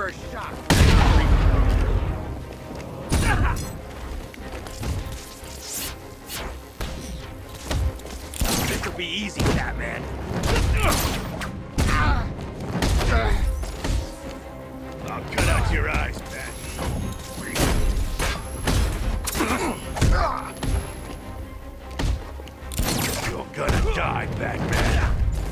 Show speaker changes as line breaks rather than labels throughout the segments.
for a shot. This will be easy, Batman. I'll cut out your eyes, Bat. You're gonna die, Batman.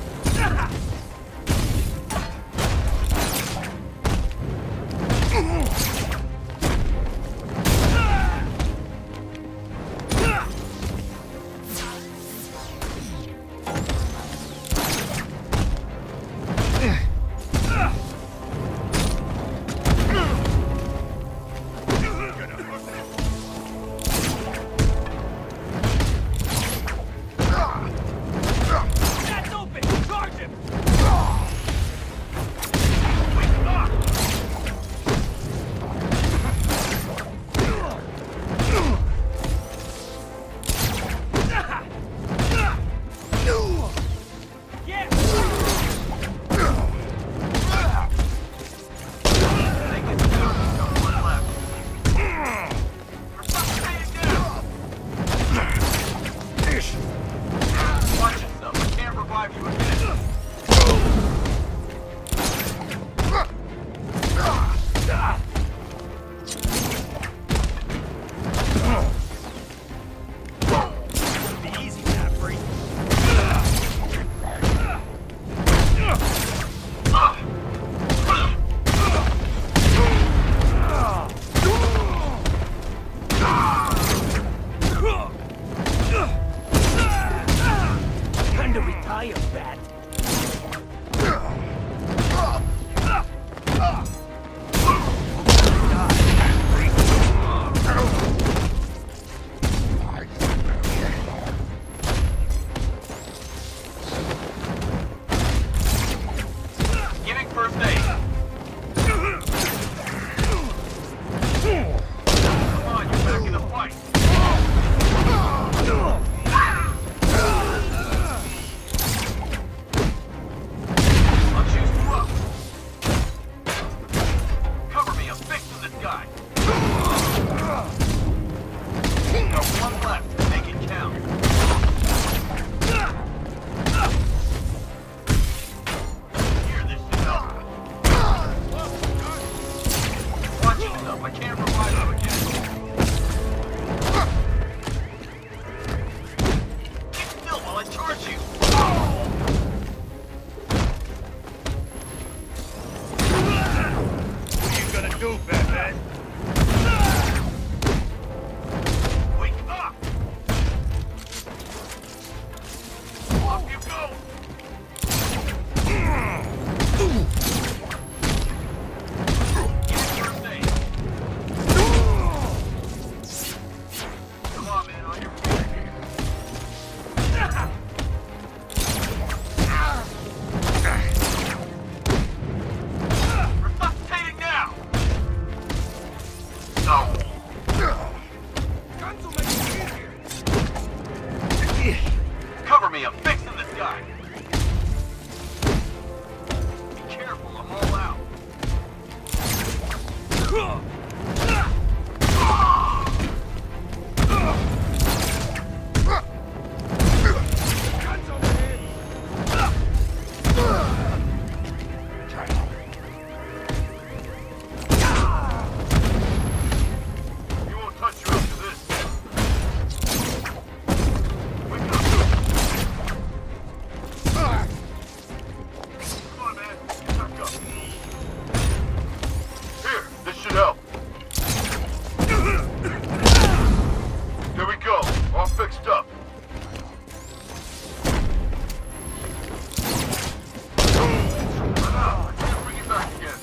Cover me, I'm fixing this guy! Be careful, I'm all out. You won't touch you after this. Fixed up. I can't bring you back again.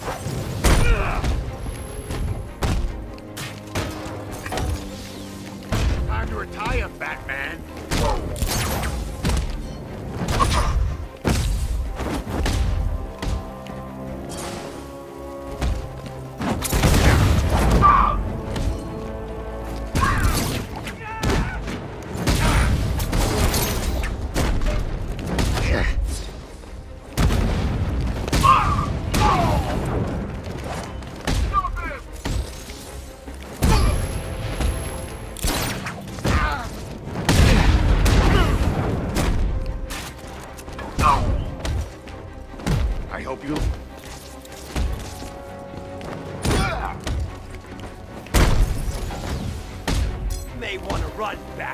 Time to retire, Batman. bat.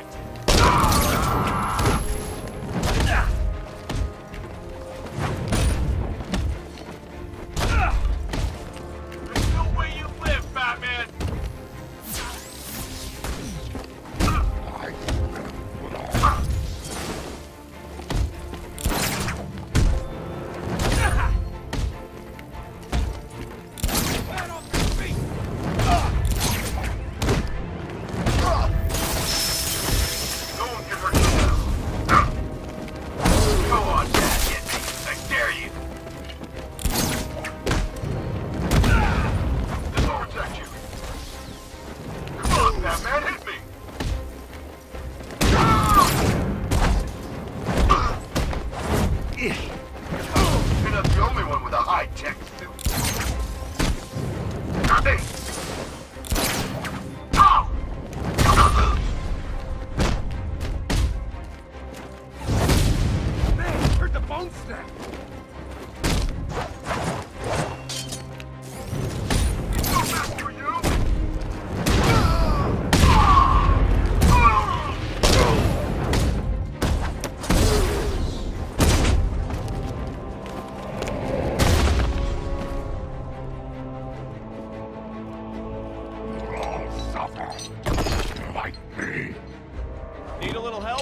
There's no way you live, Batman! No one can hurt you now. Go on, Bat, hit me. I dare you. This will protect you. Come on, Batman, hit me. You're not the only one with a high-tech suit. Hey! Ow!
Man, heard the bone snap.
He's no match for you!
All suffer like me.
Need a little help?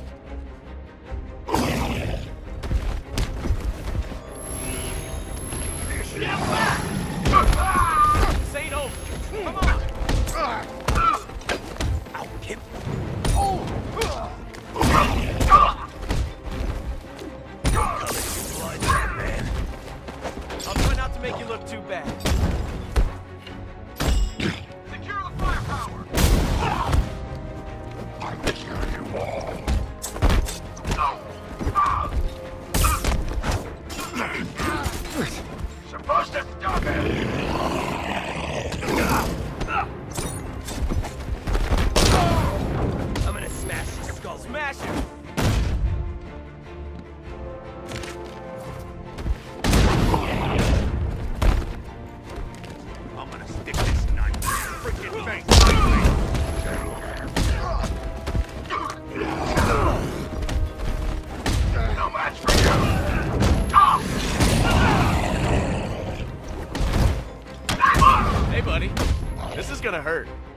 This ain't over. Come on.
I'll kill. Blood, man.
I'll try not to make you look too bad.
Secure the firepower!
I kill you all.
Supposed to stop it!
I'm gonna smash your skull. Smash it!
I'm gonna stick this knife in your freaking face.
No match for you!
Hey, buddy. This is gonna hurt.